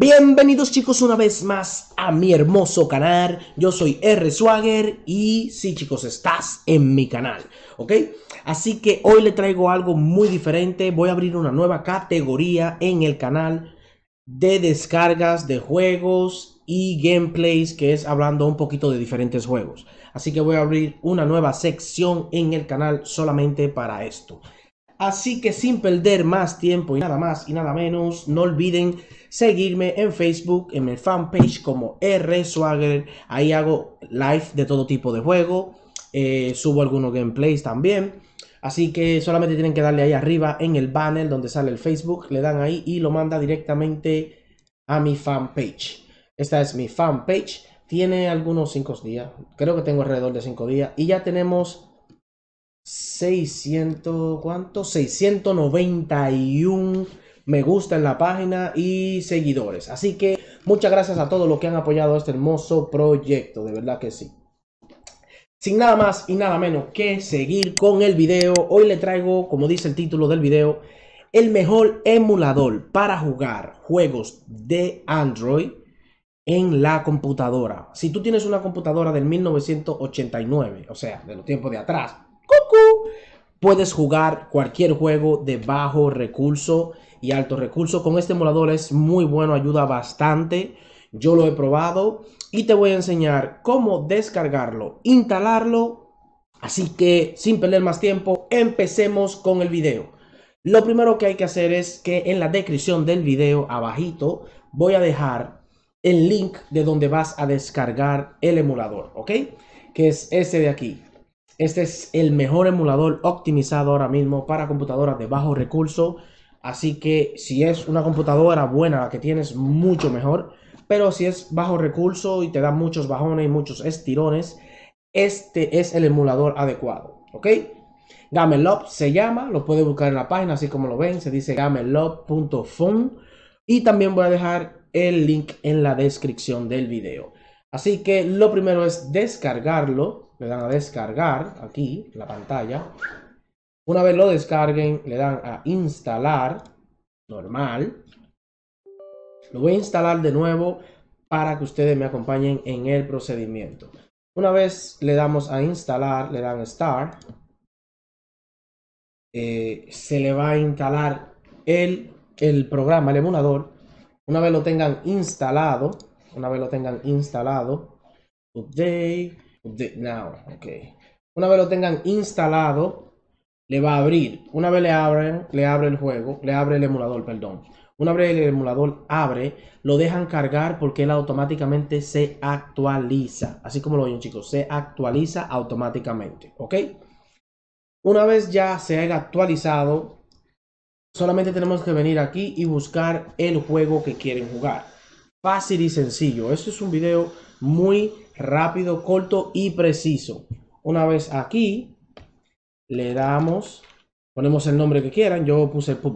Bienvenidos chicos una vez más a mi hermoso canal. Yo soy R-Swagger y sí chicos, estás en mi canal, ¿ok? Así que hoy le traigo algo muy diferente. Voy a abrir una nueva categoría en el canal de descargas de juegos y gameplays, que es hablando un poquito de diferentes juegos. Así que voy a abrir una nueva sección en el canal solamente para esto. Así que sin perder más tiempo y nada más y nada menos, no olviden seguirme en Facebook, en mi fanpage como R-Swagger. Ahí hago live de todo tipo de juego, subo algunos gameplays también. Así que solamente tienen que darle ahí arriba en el banner donde sale el Facebook, le dan ahí y lo manda directamente a mi fanpage. Esta es mi fanpage, tiene algunos 5 días, creo que tengo alrededor de 5 días y ya tenemos 600, ¿cuánto? 691 me gusta en la página y seguidores. Así que muchas gracias a todos los que han apoyado este hermoso proyecto, de verdad que sí. Sin nada más y nada menos que seguir con el video, hoy le traigo, como dice el título del video, el mejor emulador para jugar juegos de Android en la computadora. Si tú tienes una computadora del 1989, o sea, de los tiempos de atrás, ¡cucú!, puedes jugar cualquier juego de bajo recurso y alto recurso. Con este emulador es muy bueno, ayuda bastante. Yo lo he probado y te voy a enseñar cómo descargarlo, instalarlo. Así que sin perder más tiempo, empecemos con el video. Lo primero que hay que hacer es que en la descripción del video abajito voy a dejar el link de donde vas a descargar el emulador, ¿ok? Que es este de aquí. Este es el mejor emulador optimizado ahora mismo para computadoras de bajo recurso. Así que si es una computadora buena la que tienes, mucho mejor. Pero si es bajo recurso y te da muchos bajones y muchos estirones, este es el emulador adecuado, ¿ok? Gameloft se llama, lo puedes buscar en la página, así como lo ven, se dice gameloft.fun. Y también voy a dejar el link en la descripción del video. Así que lo primero es descargarlo. Le dan a descargar aquí en la pantalla. Una vez lo descarguen, le dan a instalar normal. Lo voy a instalar de nuevo para que ustedes me acompañen en el procedimiento. Una vez le damos a instalar, le dan Start. Se le va a instalar el programa, el emulador. Una vez lo tengan instalado, update now, ok. Una vez lo tengan instalado, le va a abrir. Una vez le abre el juego, le abre el emulador, perdón. Una vez el emulador abre, lo dejan cargar porque él automáticamente se actualiza. Así como lo ven, chicos, se actualiza automáticamente, ¿ok? Una vez ya se haya actualizado, solamente tenemos que venir aquí y buscar el juego que quieren jugar. Fácil y sencillo. Esto es un video muy rápido, corto y preciso. Una vez aquí, le damos, ponemos el nombre que quieran. Yo puse PUBG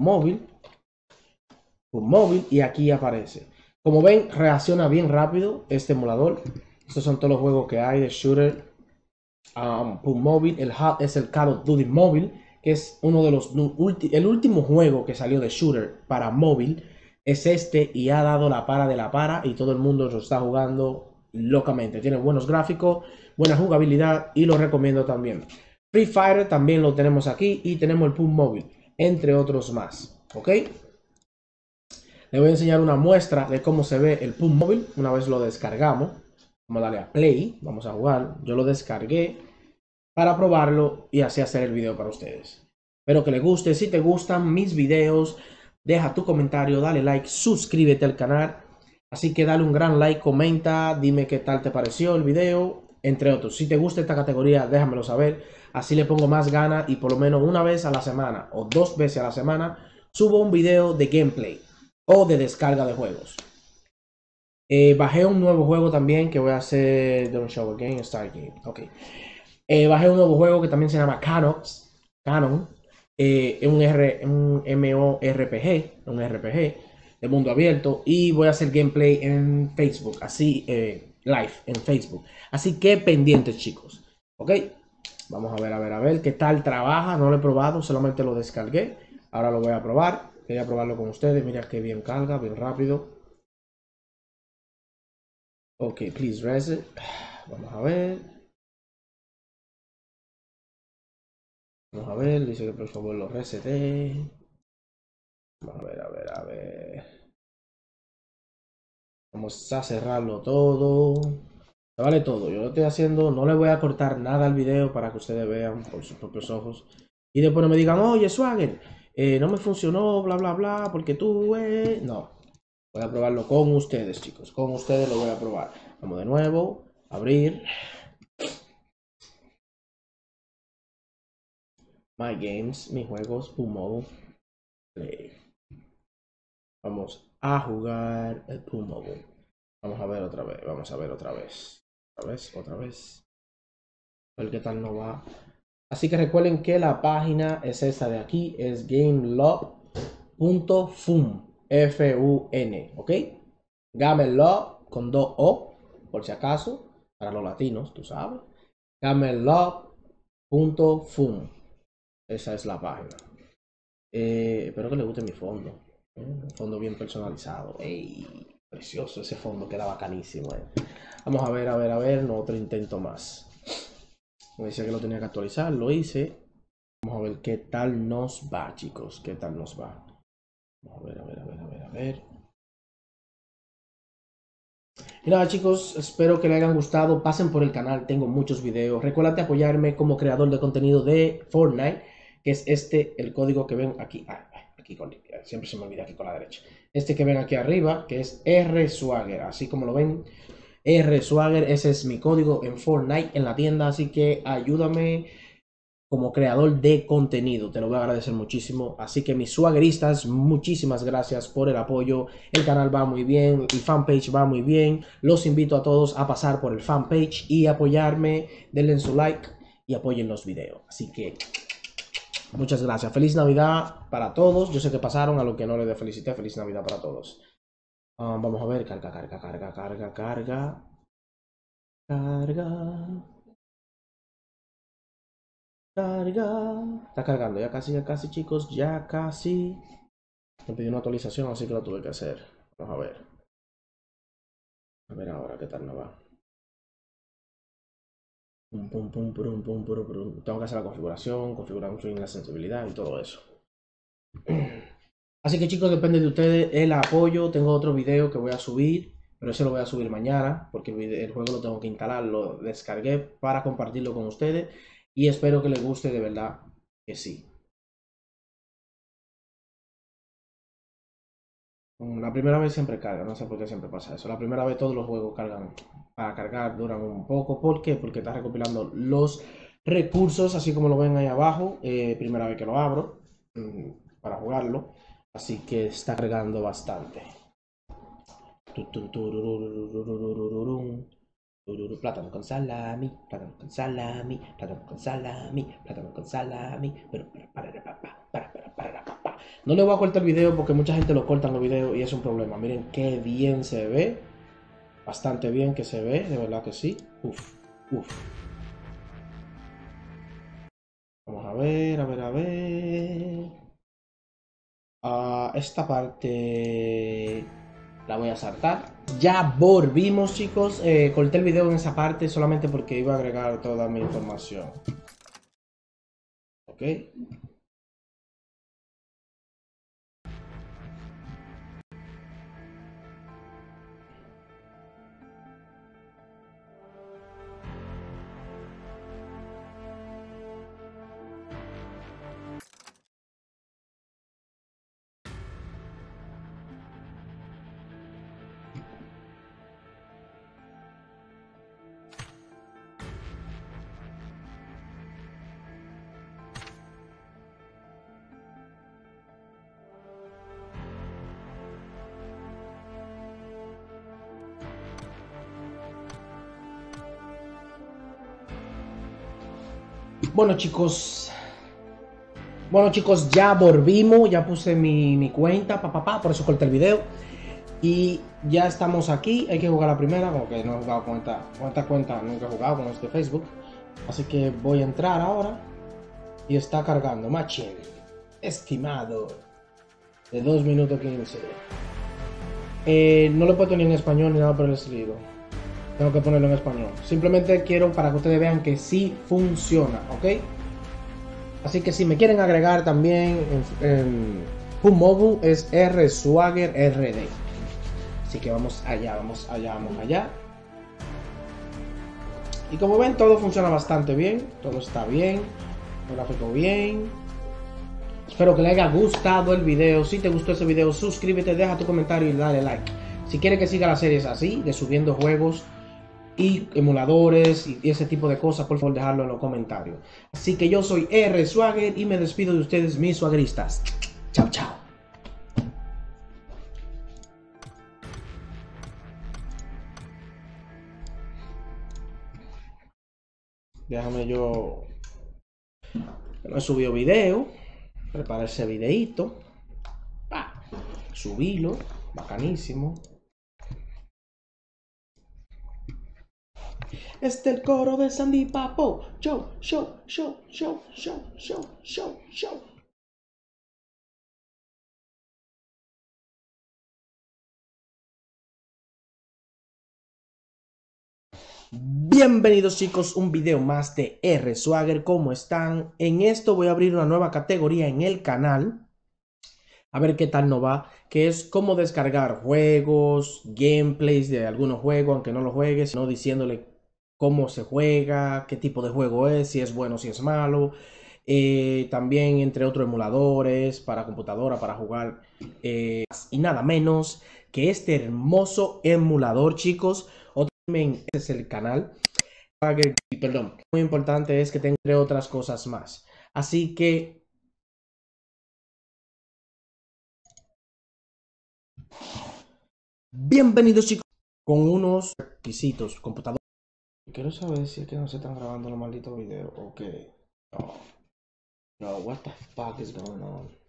Mobile y aquí aparece. Como ven, reacciona bien rápido este emulador. Estos son todos los juegos que hay de shooter. PUBG Mobile, es el Call of Duty Mobile, que es uno de los el último juego que salió de shooter para móvil. Es este y ha dado la para de la para y todo el mundo lo está jugando locamente. Tiene buenos gráficos, buena jugabilidad y lo recomiendo también. Free Fire también lo tenemos aquí y tenemos el PUBG Mobile, entre otros más, ¿ok? Le voy a enseñar una muestra de cómo se ve el PUBG Mobile una vez lo descargamos. Vamos a darle a play, vamos a jugar. Yo lo descargué para probarlo y así hacer el video para ustedes. Espero que les guste. Si te gustan mis videos, deja tu comentario, dale like, suscríbete al canal. Así que dale un gran like, comenta, dime qué tal te pareció el video, entre otros. Si te gusta esta categoría, déjamelo saber. Así le pongo más ganas y por lo menos una vez a la semana o 2 veces a la semana subo un video de gameplay o de descarga de juegos. Bajé un nuevo juego también que voy a hacer. Don't show again, start game. Ok. Bajé un nuevo juego que también se llama Canon. Un MMORPG, un RPG de mundo abierto. Y voy a hacer gameplay en Facebook, así, live en Facebook. Así que pendientes, chicos. Ok. Vamos a ver qué tal trabaja. No lo he probado, solamente lo descargué. Ahora lo voy a probar. Quería probarlo con ustedes. Mira qué bien carga, bien rápido. Ok, please reset. Vamos a ver. Vamos a ver, dice que por favor lo resete. Vamos a ver, a ver, a ver. Vamos a cerrarlo todo. Vale todo, yo lo estoy haciendo, no le voy a cortar nada al video para que ustedes vean por sus propios ojos. Y después no me digan, oye, Swagger, no me funcionó, bla, bla, bla, porque tú, no. Voy a probarlo con ustedes, chicos. Con ustedes lo voy a probar. Vamos de nuevo, abrir. My Games, mis juegos, Boom Mobile, Play. Vamos a jugar el Boom Mobile. Vamos a ver otra vez, vamos a ver otra vez. Otra vez. A ver qué tal nos va. Así que recuerden que la página es esta de aquí, es gamelob.fun, F-U-N, ¿ok? Gamelob con 2 O, por si acaso, para los latinos, tú sabes. Gamelob.fun, esa es la página. Espero que les guste mi fondo, un fondo bien personalizado. ¡Ey! Precioso ese fondo, queda bacanísimo. Vamos a ver, no, otro intento más. Me decía que lo tenía que actualizar, lo hice. Vamos a ver qué tal nos va, chicos. ¿Qué tal nos va? Vamos a ver, a ver. Y nada, chicos, espero que les hayan gustado. Pasen por el canal, tengo muchos videos. Recuerda apoyarme como creador de contenido de Fortnite, que es el código que ven aquí. Aquí siempre se me olvida aquí con la derecha. Este que ven aquí arriba, que es RSwagger, así como lo ven. RSwagger, ese es mi código en Fortnite, en la tienda, así que ayúdame como creador de contenido, te lo voy a agradecer muchísimo. Así que mis swaggeristas, muchísimas gracias por el apoyo. El canal va muy bien, el fanpage va muy bien. Los invito a todos a pasar por el fanpage y apoyarme. Denle su like y apoyen los videos. Así que muchas gracias. Feliz Navidad para todos. Yo sé que pasaron, a lo que no les felicité. Feliz Navidad para todos. Vamos a ver, carga. Está cargando, ya casi, chicos, ya casi. Me pidió una actualización, así que lo tuve que hacer. Vamos a ver. A ver ahora qué tal nos va. Tengo que hacer la configuración, configurar un swing, la sensibilidad y todo eso. Así que, chicos, depende de ustedes el apoyo. Tengo otro video que voy a subir, pero ese lo voy a subir mañana, porque el juego lo tengo que instalar, lo descargué para compartirlo con ustedes. Y espero que les guste, de verdad que sí. La primera vez siempre carga, no sé por qué siempre pasa eso. La primera vez todos los juegos cargan, para cargar duran un poco. ¿Por qué? Porque está recopilando los recursos, así como lo ven ahí abajo. Primera vez que lo abro para jugarlo, así que está cargando bastante. Plátano con salami, plátano con salami, plátano con salami, plátano con salami. Pero no le voy a cortar el video porque mucha gente lo corta en los videos y es un problema. Miren qué bien se ve. Bastante bien que se ve, de verdad que sí. Uf. Vamos a ver, esta parte la voy a saltar. Ya volvimos, chicos. Corté el video en esa parte solamente porque iba a agregar toda mi información. Ok. Bueno, chicos, ya volvimos, ya puse mi cuenta, por eso corté el video. Y ya estamos aquí, hay que jugar la primera, como que no he jugado con esta cuenta, nunca he jugado con este Facebook. Así que voy a entrar ahora. Y está cargando, machín, estimado, de 2 minutos 15. No lo he puesto ni en español ni nada por el estilo. tengo que ponerlo en español. Simplemente quiero para que ustedes vean que sí funciona, ¿ok? Así que si me quieren agregar también en Pub Mobile es RSwaggerRD. Así que vamos allá, vamos allá, vamos allá. Y como ven, todo funciona bastante bien, todo está bien, el gráfico bien. Espero que les haya gustado el video. Si te gustó ese video, suscríbete, deja tu comentario y dale like. Si quieres que siga las series así, de subiendo juegos y emuladores y ese tipo de cosas, por favor dejarlo en los comentarios. Así que yo soy RSwagger y me despido de ustedes, mis swaggeristas. Chao, chao. Déjame yo... No he subido video. Preparar ese videito. Subilo. Bacanísimo. Este es el coro de Sandy Papo. Show, show, show, show, show, show, show, show. Bienvenidos chicos, un video más de RSwagger. ¿Cómo están? En esto voy a abrir una nueva categoría en el canal. A ver qué tal nos va. Que es cómo descargar juegos, gameplays de algunos juegos, aunque no lo juegues, sino diciéndole cómo se juega, qué tipo de juego es, si es bueno, si es malo. También entre otros emuladores para computadora, para jugar. Y nada menos que este hermoso emulador, chicos. Este es el canal. Perdón, muy importante es que tenga entre otras cosas más. Así que bienvenidos chicos con unos requisitos. Computador. Quiero saber si es que no se están grabando los malditos videos o que... No, what the fuck is going on?